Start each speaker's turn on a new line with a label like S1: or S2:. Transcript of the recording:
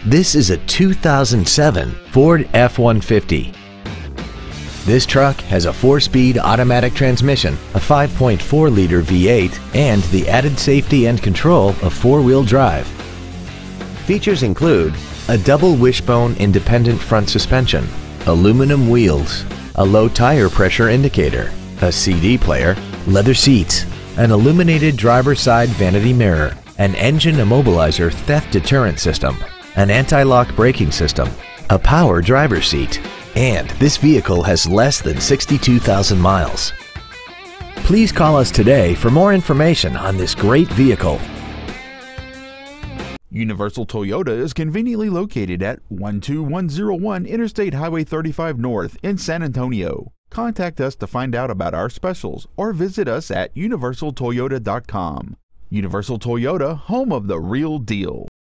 S1: This is a 2007 Ford F-150. This truck has a 4-speed automatic transmission, a 5.4-liter V8, and the added safety and control of 4-wheel drive. Features include a double wishbone independent front suspension, aluminum wheels, a low tire pressure indicator, a CD player, leather seats, an illuminated driver's side vanity mirror, an engine immobilizer theft deterrent system, an anti-lock braking system, a power driver's seat, and this vehicle has less than 62,000 miles. Please call us today for more information on this great vehicle.
S2: Universal Toyota is conveniently located at 12101 Interstate Highway 35 North in San Antonio. Contact us to find out about our specials or visit us at universaltoyota.com. Universal Toyota, home of the real deal.